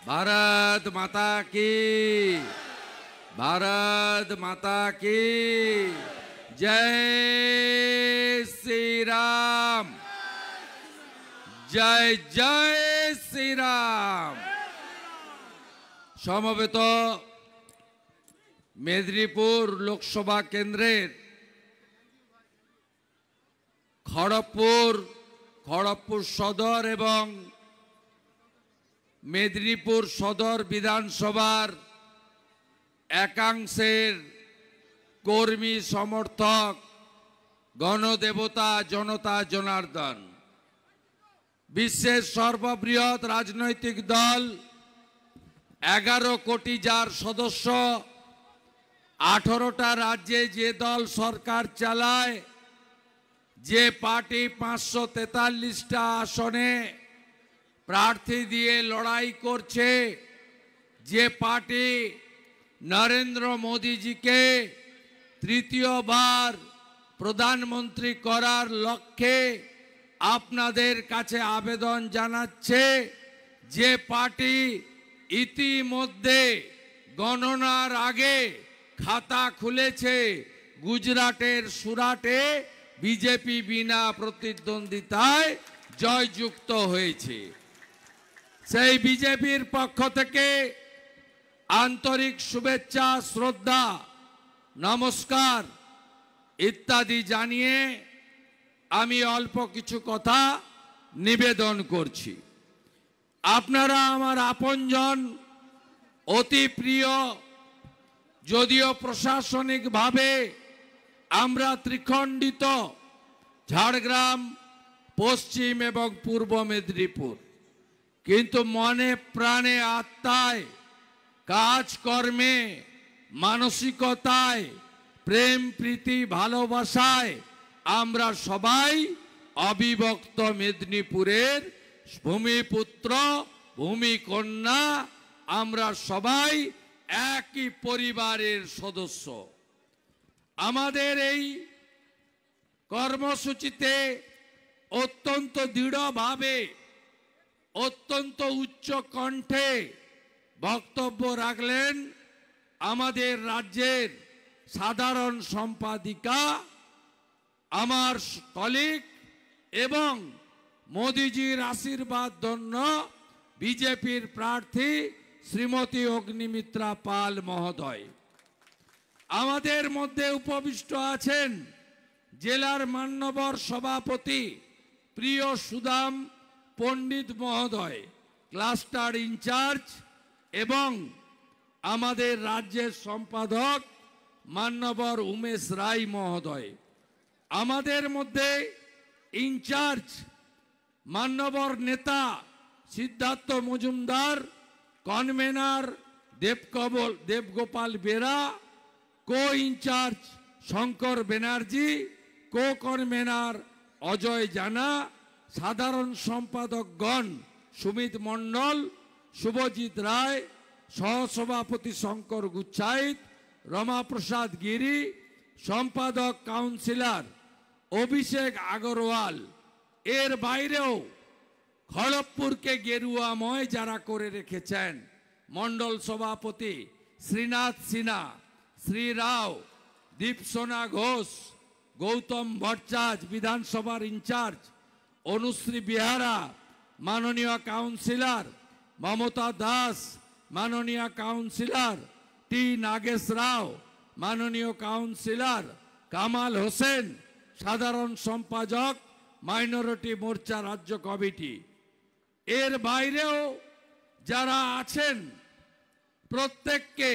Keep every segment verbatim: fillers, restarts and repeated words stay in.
भारत माता की, भारत माता की जय श्री राम, जय जय श्री राम। समवेत मेदिनीपुर लोकसभा केंद्रेर खड़गपुर खड़गपुर सदर एवं मेदिनीपुर सदर विधानसभार एकांशेर कर्मी समर्थक गणदेवता जनता जनार्दन विश्वेर सर्वबृहत् राजनैतिक दल एगारो कोटी जार सदस्य आठारोटा राज्ये जे दल सरकार चालाय जे पार्टी पाँचशो तेताल्लिसटा आसने प्रार्थी दिए लड़ाई करछे, जे पार्टी नरेंद्र मोदी जी के तृतीय बार प्रधानमंत्री करार लक्ष्ये आपनादेर काछे आवेदन जानाच्छे, जे पार्टी इतिमध्ये गणनार आगे खाता खुलेछे गुजराटेर सुराटे बीजेपी बिना प्रतिद्वंदिताय जययुक्त हयेछे। सेई बीजेपीर पक्ष थेके आंतरिक शुभेच्छा श्रद्धा नमस्कार इत्यादि जानिए आमी अल्प किछु कथा निवेदन करछि। आपनारा आमार आपनजन अति प्रिय, यदिओ प्रशासनिक भावे आमरा त्रिखंडित झाड़ग्राम पश्चिम एवं पूर्व मेदिनीपुर, किन्तु मने प्राणे आत्माय काजकर्मे मानसिकताय प्रेम प्रीति भालोबासाय आमरा सबाई अविभक्त मेदिनीपुरेर भूमिपुत्र भूमिकन्या, आमरा सबाई एक ही परिवारेर सदस्य। आमादेर एई कर्मसूचिते अत्यंत दृढ़ भावे अत्यंत उच्च कण्ठे बक्तव्य राखलेन आमादेर राज्येर साधारण सम्पादिका आमार कलिग एवं मोदीजीर आशीर्वाद धन्य बीजेपीर प्रार्थी श्रीमती अग्निमित्रा पाल महोदय। आमादेर मध्य उपविष्ट आছেন জেলার मान्यवर सभापति प्रिय सुदाम पंडित महोदय, क्लास्टार इनचार्ज एवं आमादेर राज्य सम्पादक मान्यवर उमेश राय महोदय। आमादेर मध्य इनचार्ज मान्यवर नेता सिद्धार्थ मजुमदार, कनवेनार देवकबल देवगोपाल बेरा, को इनचार्ज शंकर बनर्जी, को कनवेनार अजय जाना, साधारण सम्पादकगण सुमित मंडल, शुभजित राय, सहसभापति शंकर गुच्छाइत, रमा प्रसाद गिरी, सम्पादक काउंसिलर अभिषेक अग्रवाल, एर बाइरेও खड़गपुर के गेरुआमय जारा करे रेखेছেন मंडल सभापति श्रीनाथ सिन्हा, श्री राव, दीपसोना घोष, गौतम भट्टाचार्य विधानसभा इंचार्ज, अनुश्री बिहारा माननीय काउंसिलर, ममता दास माननीय काउंसिलर, टी नागेश राव माननीय काउंसिलर, कामाल होसेन साधारण सम्पादक माइनरिटी मोर्चा राज्य कमिटी, एर बाइरेও যারা আছেন প্রত্যেককে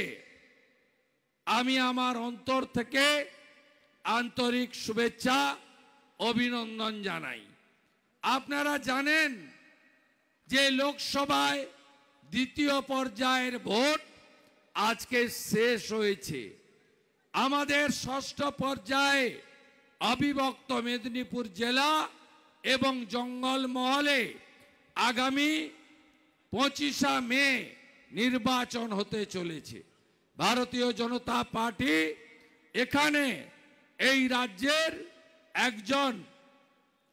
আমি আমার অন্তর থেকে আন্তরিক শুভেচ্ছা অভিনন্দন জানাই। আপনারা জানেন যে লোকসভায় দ্বিতীয় পর্যায়ের ভোট আজকে শেষ হয়েছে। আমাদের ষষ্ঠ পর্যায়ে অবিভক্ত মেদিনীপুর জেলা এবং জঙ্গলমহলে আগামী পঁচিশে মে নির্বাচন হতে চলেছে। ভারতীয় জনতা পার্টি এখানে এই রাজ্যের একজন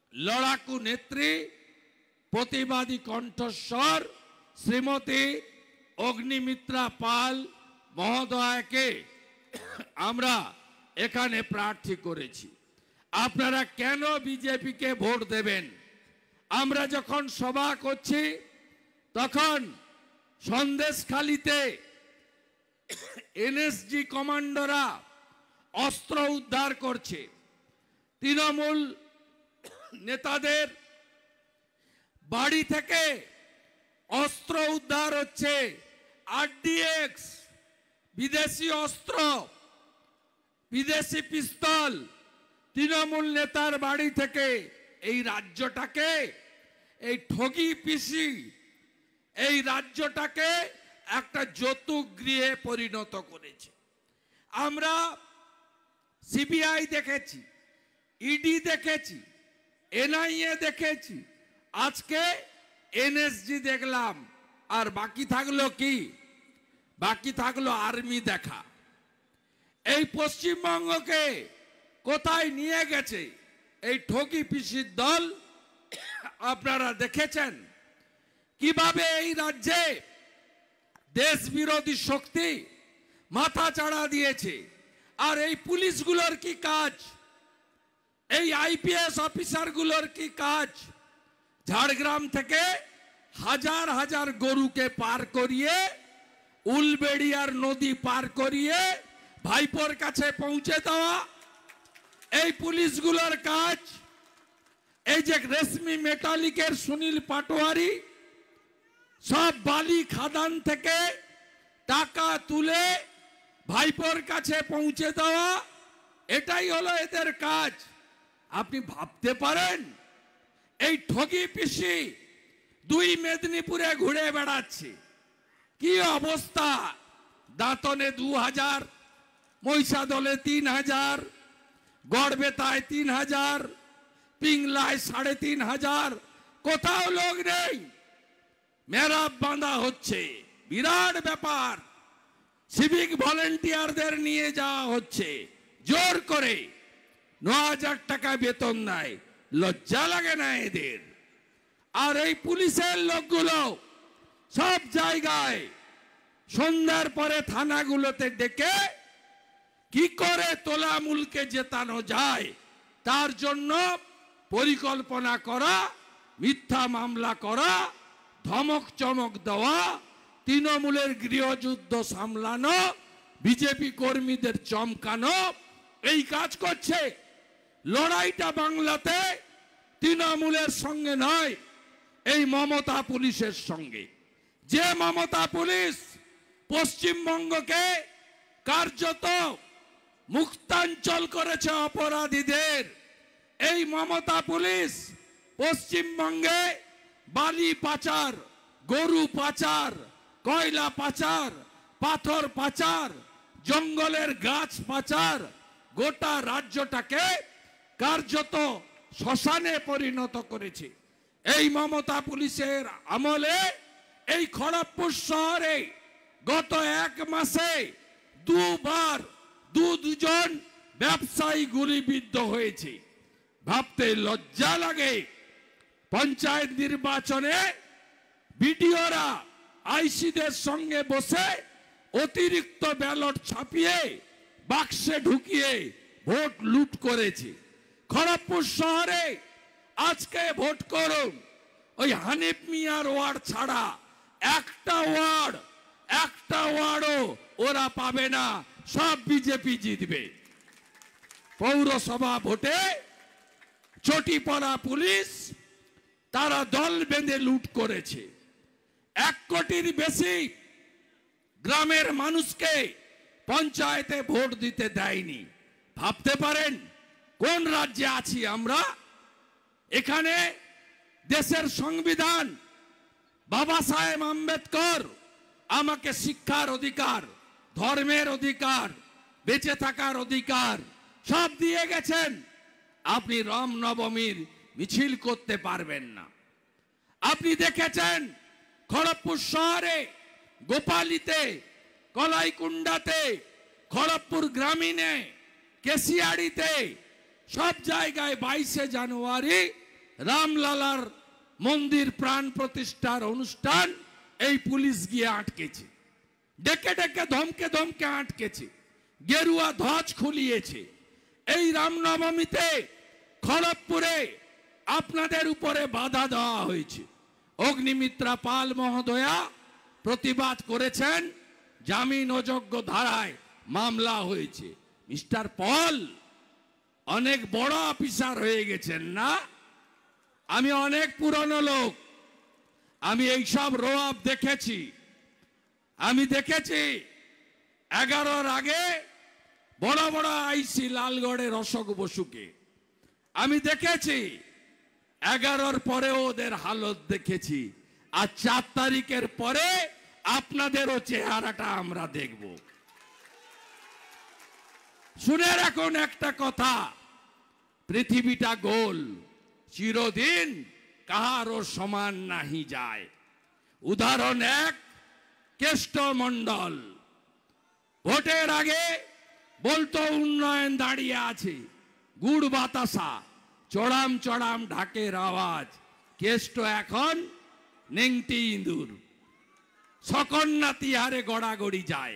লড়াকু নেত্রী প্রতিবাদী কণ্ঠস্বর শ্রীমতী অগ্নিমিত্রা পাল মহোদয়কে আমরা এখানে প্রার্থী করেছি। আপনারা কেন বিজেপিকে ভোট দেবেন? আমরা যখন সভা করছি তখন সন্দেশখালীতে এনএসজি কমান্ডোরা অস্ত্র উদ্ধার করছে, তৃণমূল নেতাদের বাড়ি থেকে অস্ত্র উদ্ধার হচ্ছে, আরডিএক্স বিদেশি অস্ত্র, বিদেশি পিস্তল তৃণমূল নেতার বাড়ি থেকে। এই রাজ্যটাকে, এই ঠগি পিসি এই রাজ্যটাকে একটা যৌতুক গৃহে পরিণত করেছে। আমরা সিবিআই দেখেছি, ইডি দেখেছি, এনআইএ দেখেছি, আজকে এনএসজি দেখলাম। আর বাকি থাকলো কি? বাকি থাকলো আর্মি দেখা। এই পশ্চিমবঙ্গকে কোথায় নিয়ে গেছে এই ঠকি পিসির দল? আপনারা দেখেছেন কিভাবে এই রাজ্যে দেশ বিরোধী শক্তি মাথা চাড়া দিয়েছে। আর এই পুলিশগুলোর কি কাজ? এই আইপিএস অফিসারগুলোর কি কাজ? ঝাড়গ্রাম থেকে হাজার হাজার গরুকে পার করিয়ে, উলবেড়িয়ার নদী পার করিয়ে ভাইপোর কাছে পৌঁছে দেওয়া এই পুলিশগুলোর কাজ। এই যে রেশমি মেটালিকের সুনীল পাটোয়ারি সব বালি খাদান থেকে টাকা তুলে ভাইপোর কাছে পৌঁছে দেওয়া, এটাই হলো এদের কাজ। আপনি ভাবতে পারেন এই ঠগি পিসি দুই মেদিনীপুরে ঘুরে বেড়াচ্ছে, কি অবস্থা! দাঁতনে দু হাজার, মহিষাদলে তিন হাজার, গড়বেতায় তিন হাজার, পিংলায় সাড়ে তিন হাজার, কোথাও লোক নেই। মেরাব বাঁধা হচ্ছে, বিরাট ব্যাপার। সিভিক ভলেন্টিয়ারদের নিয়ে যাওয়া হচ্ছে জোর করে, ন হাজার টাকা বেতন নেয়। লজ্জা লাগে না এদের? আর এই পুলিশের লোকগুলো সব জায়গায় সন্ধ্যার পরে থানাগুলোতে ডেকে কি করে তোলামূলকে জেতানো যায় তার জন্য পরিকল্পনা করা, মিথ্যা মামলা করা, ধমক চমক দেওয়া, তৃণমূলের গৃহযুদ্ধ সামলানো, বিজেপি কর্মীদের চমকানো, এই কাজ করছে। লড়াইটা বাংলাতে তৃণমূলের সঙ্গে নয়, এই মমতা পুলিশের সঙ্গে। যে মমতা পুলিশ পশ্চিমবঙ্গকে কার্যত মুক্তাঞ্চল করেছে অপরাধীদের, এই মমতা পুলিশ পশ্চিমবঙ্গে বালি পাচার, গরু পাচার, কয়লা পাচার, পাথর পাচার, জঙ্গলের গাছ পাচার, গোটা রাজ্যটাকে কার্যত শ্মশানে পরিণত করেছে। এই মমতা পুলিশের আমলে এই খড়গপুর শহরে গত এক মাসে দুবার দু দুজন ব্যবসায়ী গুলিবিদ্ধ হয়েছে। ভাবতে লজ্জা লাগে। পঞ্চায়েত নির্বাচনে বিডিওরা আইসিদের সঙ্গে বসে অতিরিক্ত ব্যালট ছাপিয়ে বাক্সে ঢুকিয়ে ভোট লুট করেছে। খড়গপুর শহরে আজকে ভোট করুন, ওই হানিফ মিয়ার ওয়ার্ড ছাড়া একটা ওয়ার্ড একটা ওয়ার্ডও ওরা পাবে না, সব বিজেপি জিতবে। পৌরসভা ভোটে চটিপাড়া পুলিশ তারা দল বেঁধে লুট করেছে। এক কোটির বেশি গ্রামের মানুষকে পঞ্চায়েতে ভোট দিতে দেয়নি। ভাবতে পারেন কোন রাজ্যে আছি আমরা? এখানে দেশের সংবিধান, বাবা সাহেব আম্বেদকর আমাকে শিক্ষার অধিকার, ধর্মের অধিকার, বেঁচে থাকার অধিকার সব দিয়ে গেছেন। আপনি রামনবমীর মিছিল করতে পারবেন না। আপনি দেখেছেন খড়গপুর শহরে, গোপালীতে, কলাইকুণ্ডাতে, খড়গপুর গ্রামীণে, কেশিয়াড়িতে সব জায়গায় বাইশে জানুয়ারি রামলালার মন্দির প্রাণ প্রতিষ্ঠার অনুষ্ঠান এই পুলিশ গিয়ে আটকেছে, ডেকে ডেকে ধমকে ধমকে আটকেছে, গেরুয়া ধ্বজ খুলিয়েছে। এই রামনবমীতে খড়গপুরে আপনাদের উপরে বাধা দেওয়া হয়েছে। অগ্নিমিত্রা পাল মহোদয়া প্রতিবাদ করেছেন, জামিন অযোগ্য ধারায় মামলা হয়েছে। মিস্টার পল অনেক বড় অফিসার হয়ে গেছেন না? আমি অনেক পুরনো লোক, আমি এইসব রোয়াব দেখেছি। আমি দেখেছি এগারোর আগে বড় বড় আইসি লালগড়ের অশোক বসুকে, আমি দেখেছি এগারোর পরে ওদের হালত দেখেছি, আর চার তারিখের পরে আপনাদেরও চেহারাটা আমরা দেখব। শুনে রাখুন একটা কথা, পৃথিবীটা গোল, চিরদিন কাহারও সমান নাহি যায়। উদাহরণ এক, কেষ্টমণ্ডল ভোটের আগে বলতো উন্নয়ন দাঁড়িয়ে আছে, গুড় বাতাসা, চড়াম চড়াম ঢাকের আওয়াজ। কেষ্ট এখন নেংটি ইঁদুর, সকন্যা তিহারে গড়াগড়ি যায়।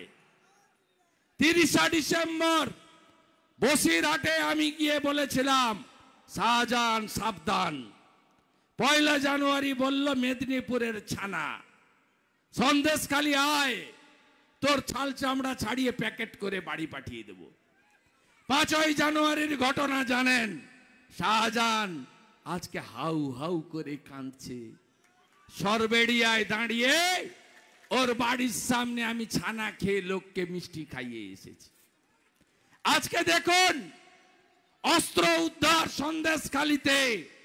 তিরিশা ডিসেম্বর বসিরহাটে আমি গিয়ে বলেছিলাম শাহজাহান সাবধান। পয়লা জানুয়ারি বলল মেদিনীপুরের ছানা, সন্দেশখালি আয়, তোর ছাল চামড়া ছাড়িয়ে প্যাকেট করে বাড়ি পাঠিয়ে দেব। পাঁচই জানুয়ারির ঘটনা জানেন, শাহজাহান আজকে হাউ হাউ করে কাঁদছে। সরবেড়িয়ায় দাঁড়িয়ে ওর বাড়ির সামনে আমি ছানা খেয়ে লোককে মিষ্টি খাইয়ে এসেছি। আজকে দেখুন অস্ত্র উদ্ধার সন্দেশখালিতে।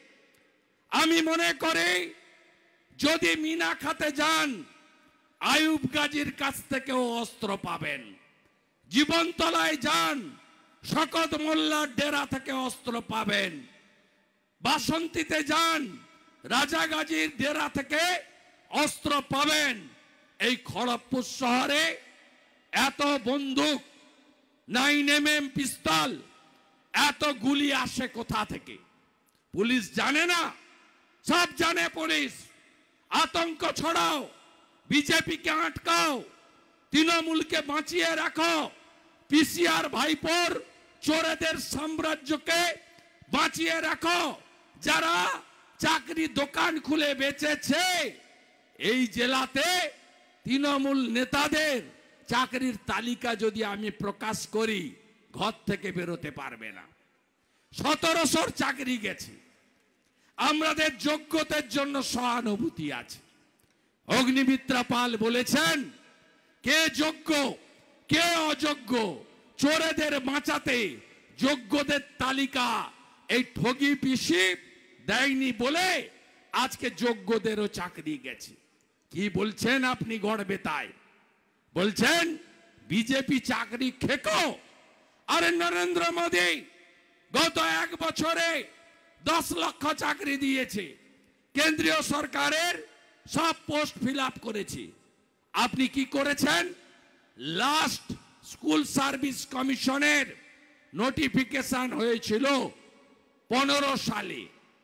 আমি মনে করি যদি মিনা খাতে যান, আয়ুব গাজীর কাছ থেকেও অস্ত্র পাবেন। জীবনতলায় যান, শকত মোল্লার ডেরা থেকে অস্ত্র পাবেন। বাসন্তীতে যান, রাজা গাজীর ডেরা থেকে অস্ত্র পাবেন। এই খড়গপুর শহরে এত বন্দুক, নাইন এম এম পিস্তল, এত গুলি আসে কোথা থেকে? পুলিশ জানে না? সব জানে পুলিশ। আতঙ্ক ছড়াও, বিজেপিকে আটকাও, তৃণমূলকে বাঁচিয়ে রাখো, পিসিআর ভাইপোর চোরেদের সাম্রাজ্যকে বাঁচিয়ে রাখো। যারা চাকরি দোকান খুলে বেচেছে, এই জেলাতে তৃণমূল নেতাদের চাকরির তালিকা যদি আমি প্রকাশ করি, ঘর থেকে বেরোতে পারবে না। সতেরোশোর চাকরি গেছে। আমাদের যোগ্যতার জন্য সহানুভূতি আছে। অগ্নিমিত্রা পাল বলেছেন, কে যোগ্য কে অযোগ্য, চোরেদের বাঁচাতে যোগ্যদের তালিকা এই ঠগি পিসি দেয়নি বলে আজকে যোগ্যদেরও চাকরি গেছে। কি বলছেন আপনি গড়বেতায়? বলছেন বিজেপি চাকরি খেকো। আরে নরেন্দ্র মোদী গত এক বছরে দশ লক্ষ চাকরি দিয়েছে, কেন্দ্রীয় সরকারের সব পোস্ট ফিল আপ করেছে। আপনি কি করেছেন? লাস্ট স্কুল সার্ভিস কমিশনের নোটিফিকেশন হয়েছিল পনেরো সালে,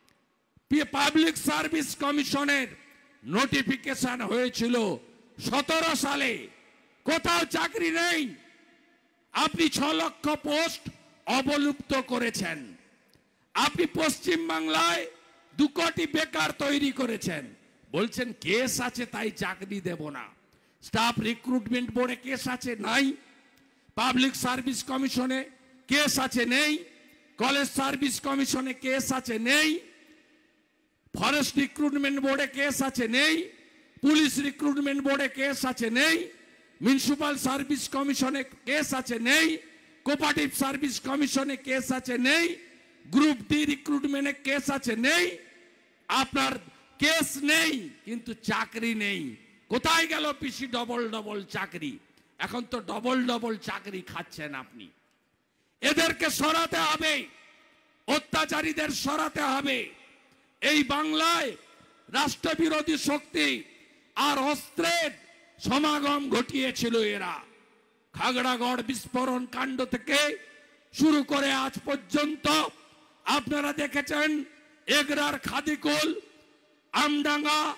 পাবলিক সার্ভিস কমিশনের নোটিফিকেশন হয়েছিল সতেরো সালে। কোথাও চাকরি নেই। আপনি ছ লক্ষ পোস্ট অবলুপ্ত করেছেন। আপনি পশ্চিম বাংলায় দু কোটি বেকার তৈরি করেছেন। বলছেন কেস আছে তাই চাকরি দেব না। স্টাফ রিক্রুটমেন্ট বোর্ডে কেস আছে নাই, পাবলিক সার্ভিস কমিশনে কেস আছে নেই, কলেজ সার্ভিস কমিশনে কেস আছে নেই, ফরেস্ট রিক্রুটমেন্ট বোর্ডে কেস আছে নেই, পুলিশ রিক্রুটমেন্ট বোর্ডে কেস আছে নেই, মিউনিসিপাল সার্ভিস কমিশনে কেস আছে নেই, কোঅপারেটিভ সার্ভিস কমিশনে কেস আছে নেই, গ্রুপ ডি রিক্রুটমেন্টে কেস আছে নেই। আপনার কেস নেই কিন্তু চাকরি নেই। কোথায় গেল পিসি ডবল ডবল চাকরি? এখন তো ডবল ডবল চাকরি খাচ্ছেন আপনি। এদেরকে সরাতে হবে, অত্যাচারীদের সরাতে হবে। এই বাংলায় রাষ্ট্রবিরোধী শক্তি আর অস্ত্রের সমাগম ঘটিয়েছিল এরা। খাগড়াগড় বিস্ফোরণ কাণ্ড থেকে শুরু করে আজ পর্যন্ত আপনারা দেখেছেন এগরার খাদিকুল, আমডাঙ্গা,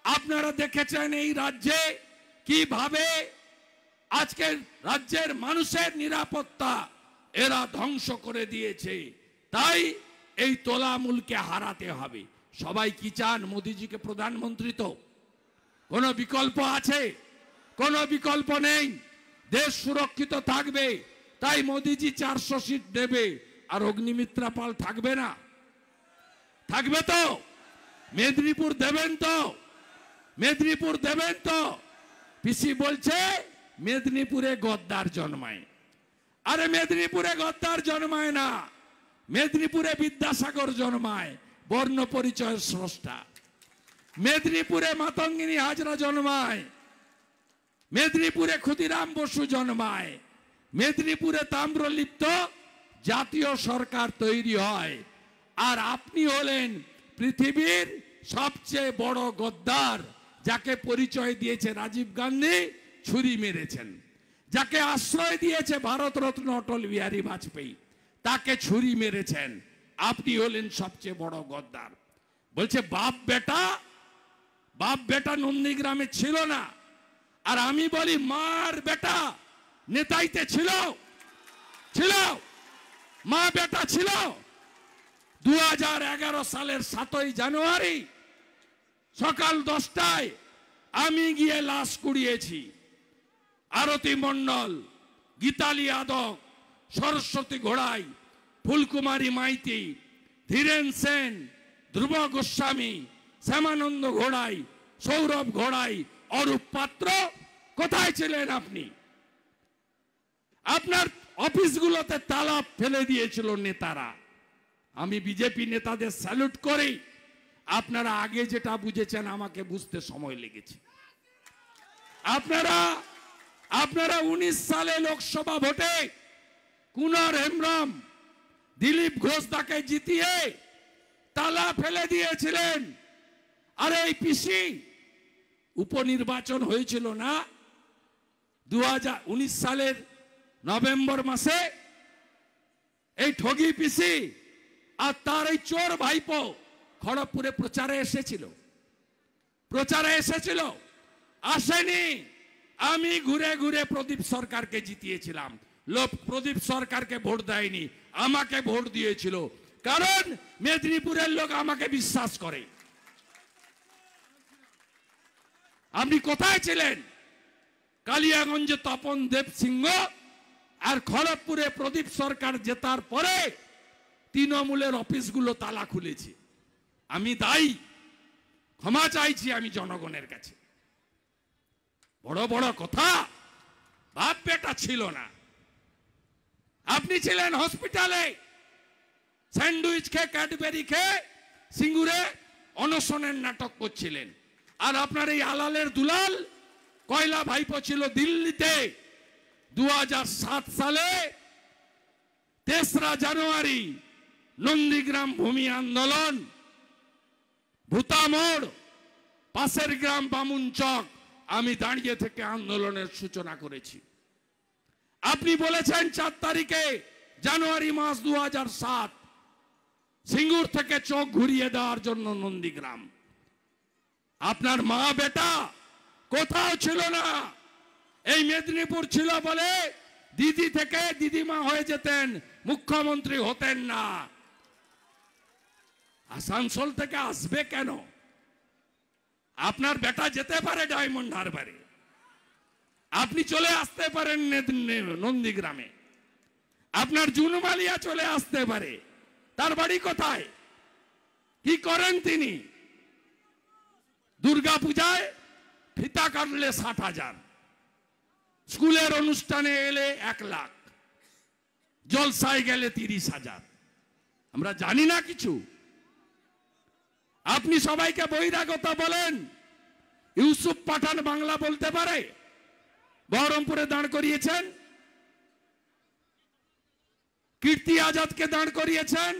আপনারা দেখেছেন এই রাজ্যে কিভাবে আজকের রাজ্যের মানুষের নিরাপত্তা এরা ধ্বংস করে দিয়েছে। তাই এই তোলামূলকে হারাতে হবে। সবাই কি চান? মোদিজিকে প্রধানমন্ত্রী। তো কোনো বিকল্প আছে? কোনো বিকল্প নেই। দেশ সুরক্ষিত থাকবে, তাই মোদিজি চারশো সিট দেবে। আর অগ্নিমিত্রা পাল থাকবে না? থাকবে তো? মেদিনীপুর দেবেন তো? মেদিনীপুর দেবেন তো? পিসি বলছে মেদিনীপুরে গদ্দার জন্মায়। আরে মেদিনীপুরে গদ্দার জন্মায় না, মেদিনীপুরে বিদ্যাসাগর জন্মায়, বর্ণ পরিচয়ের স্রষ্টা। মেদিনীপুরে মাতঙ্গিনী হাজরা জন্মায়, মেদিনীপুরে ক্ষুদিরাম বসু জন্মায়, মেদিনীপুরে তাম্রলিপ্ত জাতীয় সরকার তৈরি হয়। আর আপনি হলেন পৃথিবীর সবচেয়ে বড় গদ্দার, যাকে পরিচয় দিয়েছে রাজীব গান্ধী, ছুরি মেরেছেন। যাকে আশ্রয় দিয়েছে ভারতরত্ন অটল বিহারী বাজপেয়ী, তাকে ছুরি মেরেছেন। আপনি হলেন সবচেয়ে বড় গদ্দার। বলছে বাপ বেটা, বাপ বেটা নন্দীগ্রামে ছিল না। আর আমি বলি মার বেটা নেতাইতে ছিল, ছিল মা বেটা ছিল। দু হাজার এগারো সালের সাতই জানুয়ারি সকাল দশটায় আমি গিয়ে লাশ কুড়িয়েছি। আরতি মণ্ডল, গীতালি যাদব, সরস্বতী ঘোড়াই, ফুলকুমারী মাইতি, ধীরেন সেন, ধ্রুব গোস্বামী, শ্যামানন্দ ঘোড়াই, সৌরভ ঘোড়াই, অরূপ পাত্র। কোথায় ছিলেন আপনি? আপনার অফিসগুলোতে তালা ফেলে দিয়েছিল নেতারা। আমি বিজেপি নেতাদের স্যালুট করি। আপনারা আগে যেটা বুঝেছেন আমাকে বুঝতে সময় লেগেছে। আপনারা আপনারা উনিশ সালে লোকসভা ভোটে কুনার হেমব্রম, দিলীপ ঘোষ তাকে জিতিয়ে তালা ফেলে দিয়েছিলেন। আর এই পিসি উপনির্বাচন হয়েছিল না দু হাজার উনিশ সালের নভেম্বর মাসে? এই ঠগি পিসি আর তার এই চোর ভাইপো খড়গপুরে প্রচারে এসেছিল, প্রচারে এসেছিল? আসেনি। আমি ঘুরে ঘুরে প্রদীপ সরকারকে জিতিয়েছিলাম। লোক প্রদীপ সরকারকে ভোট দেয়নি, আমাকে ভোট দিয়েছিল। কারণ মেদিনীপুরের লোক আমাকে বিশ্বাস করে। আপনি কোথায় ছিলেন? কালিয়াগঞ্জে তপন দেব সিংহ আর খড়গপুরে প্রদীপ সরকার জেতার পরে তৃণমূলের অফিসগুলো তালা খুলেছে। আমি দায়ী, ক্ষমা চাইছি আমি জনগণের কাছে। বড় বড় কথা, বাপ বেটা ছিল না। আপনি ছিলেন হসপিটালে স্যান্ডউইচ খেয়ে, ক্যাডবেরি খেয়ে সিঙ্গুরে অনশনের নাটক করছিলেন। আর আপনার এই আলালের দুলাল কয়লা ভাইপো ছিল দিল্লিতে দু হাজার সাত সালে তেসরা জানুয়ারি নন্দীগ্রাম ভূমি আন্দোলন, ভূতামোড়, পাশের গ্রাম বামুন চক, আমি দাঁড়িয়ে থেকে আন্দোলনের সূচনা করেছি। আপনি বলেছেন চার তারিখে জানুয়ারি মাস দু হাজার সাত সিঙ্গুর থেকে চোখ ঘুরিয়ে দেওয়ার জন্য নন্দীগ্রাম। আপনার মা বেটা কোথাও ছিল না। এই মেদিনীপুর ছিল বলে দিদি থেকে দিদিমা হয়ে যেতেন, মুখ্যমন্ত্রী হতেন না। আসানসোল থেকে আসবে কেন? আপনার বেটা যেতে পারে ডায়মন্ড হারবারে, আপনি চলে আসতে পারেন নন্দীগ্রামে, আপনার জুনমালিয়া চলে আসতে পারে। তার বাড়ি কোথায়? কি করেন তিনি? দুর্গা পূজায় ফিতা কাটলে ষাট হাজার, স্কুলের অনুষ্ঠানে এলে এক লাখ, জলসায় গেলে তিরিশ হাজার। আমরা জানি না কিছু? আপনি সবাইকে বহিরাগত বলেন। ইউসুফ পাঠান বাংলা বলতে পারে? বহরমপুরে দাঁড় করিয়েছেন, কীর্তি আজাদকে দাঁড় করিয়েছেন।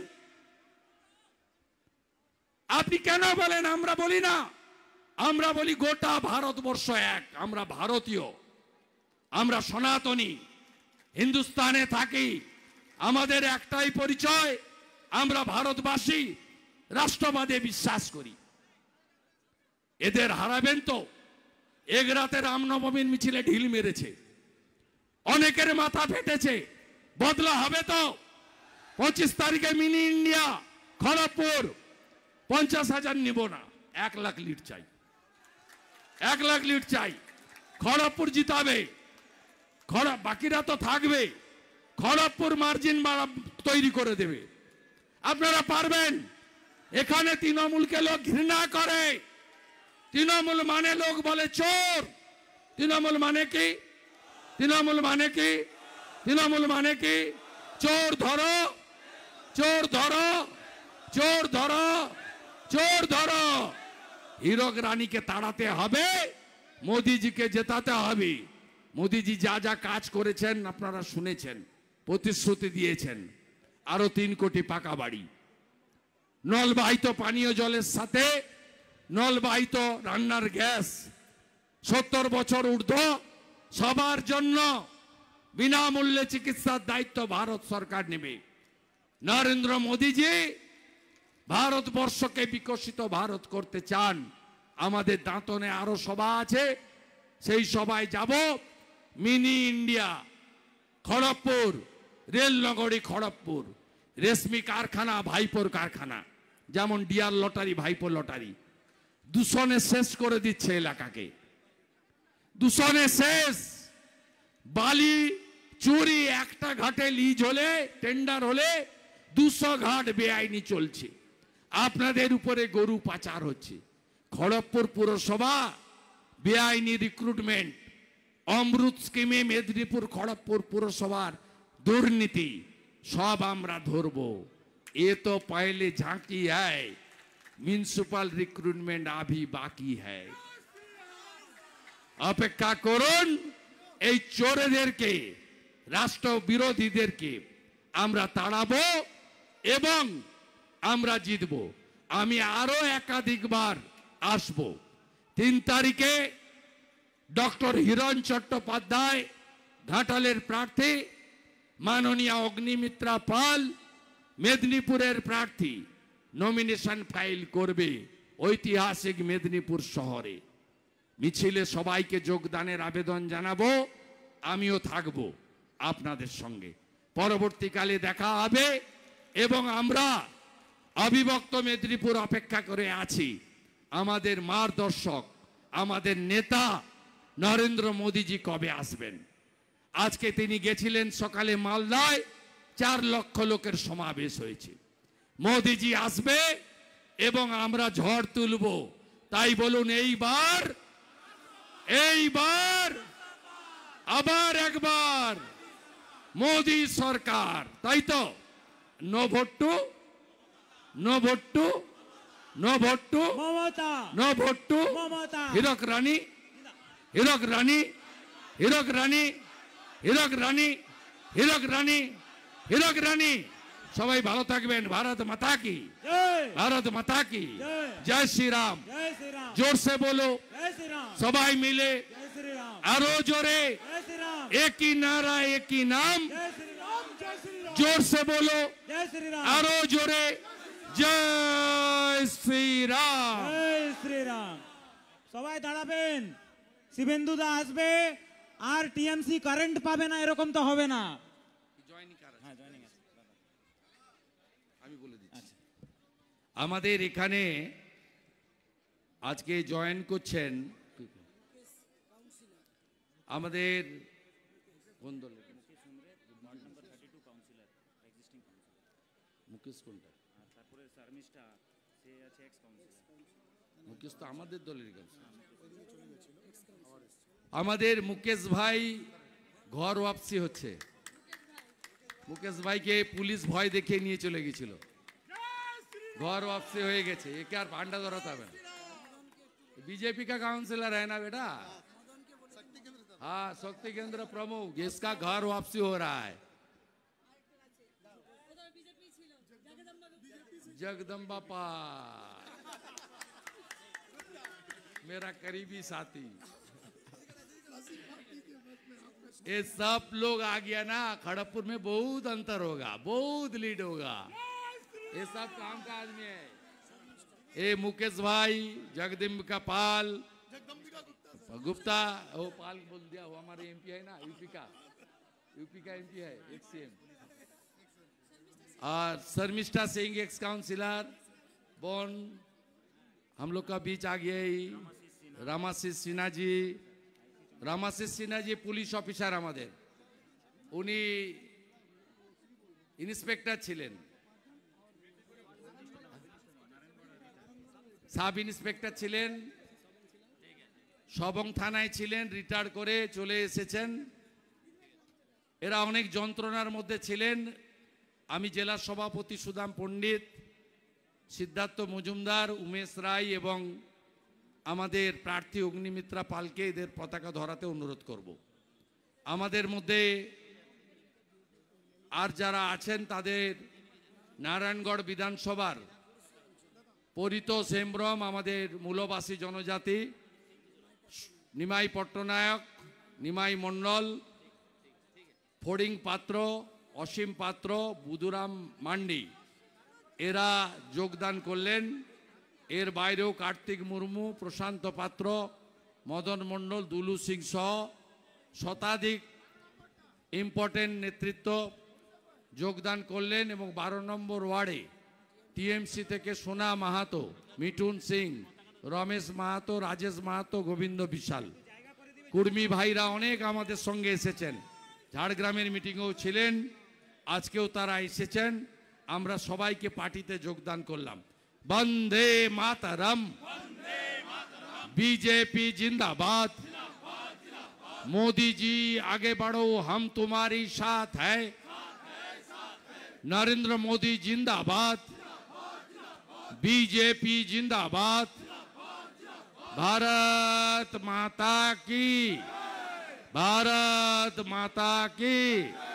আপনি কেন বলেন আমরা বলি না? আমরা বলি গোটা ভারতবর্ষ এক, আমরা ভারতীয়, আমরা সনাতনী, হিন্দুস্তানে থাকি, আমাদের একটাই পরিচয়, আমরা ভারতবাসী, রাষ্ট্রবাদে বিশ্বাস করি। এদের হারাবেন তো? এক রাতে রামনবমীর মিছিলে ঢিল মেরেছে, অনেকের মাথা ফেটেছে, বদলা হবে তো? পঁচিশ তারিখে মিনি ইন্ডিয়া খড়গপুর, পঞ্চাশ হাজার নিব না, এক লাখ লিড চাই, এক লাখ লিড চাই। খড়গপুর জিতাবে, খড় বাকিরা তো থাকবে, খড়গপুর মার্জিন তৈরি করে দেবে। আপনারা পারবেন। এখানে তৃণমূলকে লোক ঘৃণা করে, তৃণমূল মানে লোক বলে চোর। তৃণমূল মানে কি? তৃণমূল মানে কি? তৃণমূল মানে কি? চোর ধরো, চোর ধরো, চোর ধরো, চোর ধরো। হীরক রানীকে তাড়াতে হবে, মোদিজিকে জেতাতে হবে। মোদিজি যা যা কাজ করেছেন আপনারা শুনেছেন, প্রতিশ্রুতি দিয়েছেন। আরো তিন কোটি পাকা বাড়ি, নলবাহিত পানীয় জলের সাথে নলবাহিত রান্নার গ্যাস, সত্তর বছর ঊর্ধ্ব সবার জন্য বিনামূল্যে চিকিৎসার দায়িত্ব ভারত সরকার নেবে। নরেন্দ্র মোদিজি ভারতবর্ষকে বিকশিত ভারত করতে চান। আমাদের দাঁতনে আরো সভা আছে, সেই সভায় যাব। মিনি ইন্ডিয়া খড়গপুর, রেল নগরী খড়গপুর, রেশমি কারখানা, ভাইপোর কারখানা, যেমন ডিয়ার লটারি, ভাইপোর লটারি, দূষণে শেষ করে দিচ্ছে এলাকাকে, দূষণে শেষ। বালি চুরি একটা ঘাটে লিজ হলে, টেন্ডার হলে দুশো ঘাট বেআইনি চলছে। আপনাদের উপরে গরু পাচার হচ্ছে। খড়গপুর পুরসভা বেআইনি রিক্রুটমেন্ট, অমৃত স্কিমে মেদিনীপুর খড়গপুর পুরসভার দুর্নীতি সব আমরা ধরব। এ তো পहले झांकी है, म्युनिसिपल रिक्रुटमेंट अभी बाकी है। অপেক্ষা করুন। এই চোরেদেরকে, রাষ্ট্র বিরোধীদেরকে আমরা তাড়াবো এবং আমরা জিতব। আমি আরো একাধিকবার আসব। তিন তারিখে ডক্টর হিরণ চট্টোপাধ্যায় ঘাটালের প্রার্থী, মাননীয় অগ্নিমিত্রা পাল মেদিনীপুরের প্রার্থী নমিনেশন ফাইল করবে ঐতিহাসিক মেদিনীপুর শহরে। মিছিলে সবাইকে যোগদানের আবেদন জানাবো। আমিও থাকব আপনাদের সঙ্গে। পরবর্তীকালে দেখা হবে এবং আমরা অবিভক্ত মেদিনীপুর অপেক্ষা করে আছি। আমাদের মার্গদর্শক, আমাদের নেতা নরেন্দ্র মোদিজি কবে আসবেন। আজকে তিনি গেছিলেন সকালে মালদায়, চার লক্ষ লোকের সমাবেশ হয়েছে। মোদিজি আসবে এবং আমরা ঝড় তুলব। তাই বলুন, এইবার এইবার আবার একবার মোদি সরকার, তাই তো? No vote to, no vote to, no vote to Mamata, no vote to Mamata. Hirak Rani, Hirak Rani, Hirak Rani, Hirak Rani, Hirak Rani, Hirak Rani. সবাই ভালো থাকবেন। ভারত মাতা কি, ভারত মাতা কি জয় শ্রী রাম। জোর সে বলো সবাই মিলে, আরো জোরে, एक ही नारा एक ही नाम, जोर से बोलो, आरो जोरे, जय श्री राम। जय श्री राम। সবাই দাঁড়াবেন। শিবেন্দু দা আসবে, আর টিএমসি কারেন্ট পাবে না এরকম তো হবে না। আমি বলে দিচ্ছি, আমাদের এখানে আজকে জয়েন করছেন আমাদের কোন দলের মুকেশ, কোনটা মুকেশ তো আমাদের দলের। আমাদের মুকেশ ভাই ঘর ওয়াপসি হচ্ছে। মুকেশ ভাইকে পুলিশ ভয় দেখিয়ে নিয়ে চলে গেছিল, ঘর ওয়াপসি হয়ে গেছে। একে আর পান্ডা ধরাতে হবে না। बीजेपी का काउंसिलर है ना बेटा? हाँ, शक्ति केंद्र प्रमुख, इसका घर वापसी हो रहा है। जगदम्बा पाल मेरा करीबी साथी, ये सब लोग आ गया ना, खड़गपुर में बहुत अंतर होगा, बहुत लीड होगा। ये सब काम का आदमी है। ए मुकेश भाई, जगदम्बिका पाल, गुप्ता, वो पाल बोल दिया, वो हमारे एमपी है ना, यूपी का, यूपी का एमपी है, एक्स सीएम। और शर्मिष्ठा सिंह, एक्स काउंसिलर बोन, हम लोग का बीच आ गया ही। रामाशीष सिन्हा जी, रामाशीष सिन्हा जी पुलिस ऑफिसर हमारे, उन्हीं इंस्पेक्टर छिलेन, সাব ইন্সপেক্টর ছিলেন, সবং থানায় ছিলেন, রিটায়ার করে চলে এসেছেন। এরা অনেক যন্ত্রণার মধ্যে ছিলেন। আমি জেলা সভাপতি সুদাম পণ্ডিত, সিদ্ধার্থ মজুমদার, উমেশ রায় এবং আমাদের প্রার্থী অগ্নিমিত্রা পালকে এদের পতাকা ধরাতে অনুরোধ করব। আমাদের মধ্যে আর যারা আছেন তাদের নারায়ণগড় বিধানসভার পরিত সেমব্রম, আমাদের মূলবাসী জনজাতি, নিমাই পট্টনায়ক, নিমাই মণ্ডল, ফড়িং পাত্র, অসীম পাত্র, বুধুরাম মান্ডি, এরা যোগদান করলেন। এর বাইরেও কার্তিক মুর্মু, প্রশান্ত পাত্র, মদন মণ্ডল, দুলু সিং সহ শতাধিক ইম্পর্টেন্ট নেতৃত্ব যোগদান করলেন। এবং বারো নম্বর ওয়ার্ডে টিএমসি থেকে সোনা মাহাতো, মিঠুন সিং, রমেশ মাহাতো, রাজেশ মাহাতো, গোবিন্দ বিশাল, কুর্মী ভাইরা অনেক আমাদের সঙ্গে এসেছেন। ঝাড়গ্রামের মিটিংয়েও ছিলেন, আজকেও তারা এসেছেন। আমরা সবাইকে পার্টিতে যোগদান করলাম। বন্দে মাতরম, बीजेपी जिंदाबाद, मोदी जी आगे बढ़ो हम तुम्हारी साथ है, नरेंद्र मोदी जिंदाबाद, बीजेपी जिंदाबाद, भारत माता की, भारत माता की।